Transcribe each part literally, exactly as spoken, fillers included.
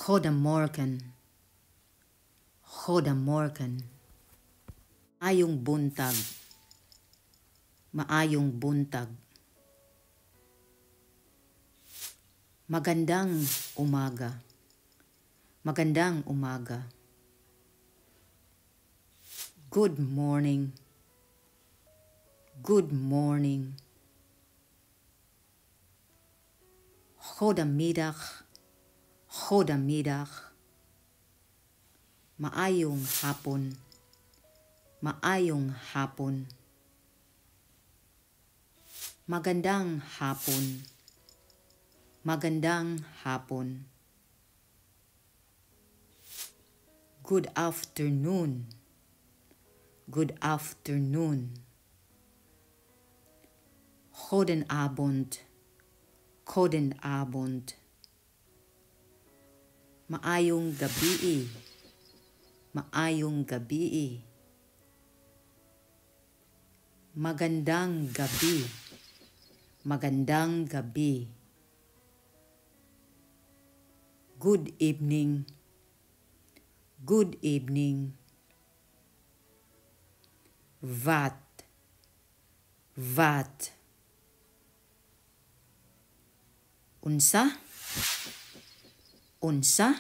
Goedemorgen. Goedemorgen. Maayong buntag. Maayong buntag. Magandang umaga. Magandang umaga. Good morning. Good morning. Goedemiddag. Goedemiddag. Maayong hapon. Maayong hapon. Magandang hapon. Magandang hapon. Good afternoon. Good afternoon. Goedenavond. Goedenavond. Maayong gabi. Maayong gabi. Magandang gabi. Magandang gabi. Good evening. Good evening. Wat. Wat. Unsa? Unsa?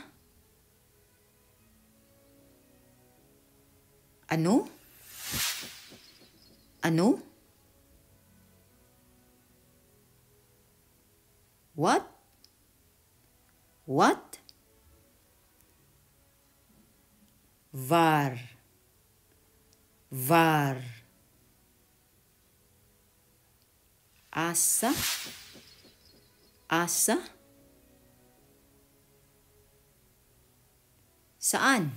Ano? Ano? What? What? Waar. Waar. Asa. Asa. Saan?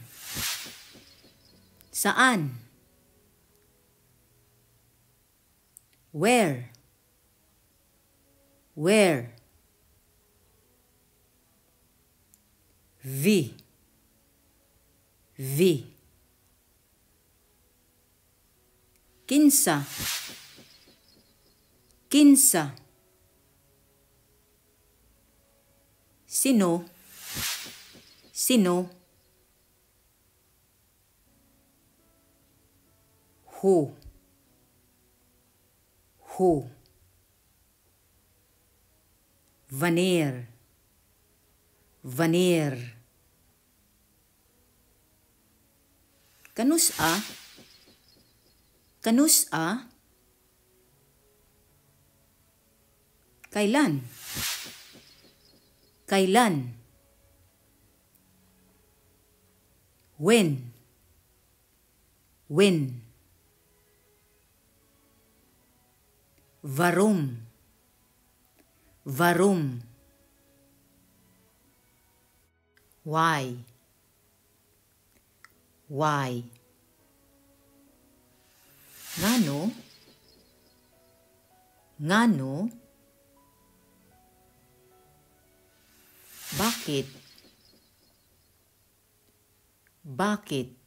Saan? Where? Where? Wie? Wie? Kinsa? Kinsa? Sino? Sino? Who? Who? Wanneer? Wanneer? Kanus-a? Kanus-a? Kailan? Kailan? When? When? Waarom? Waarom? Why? Why? Ngano? Ngano? Bakit? Bakit?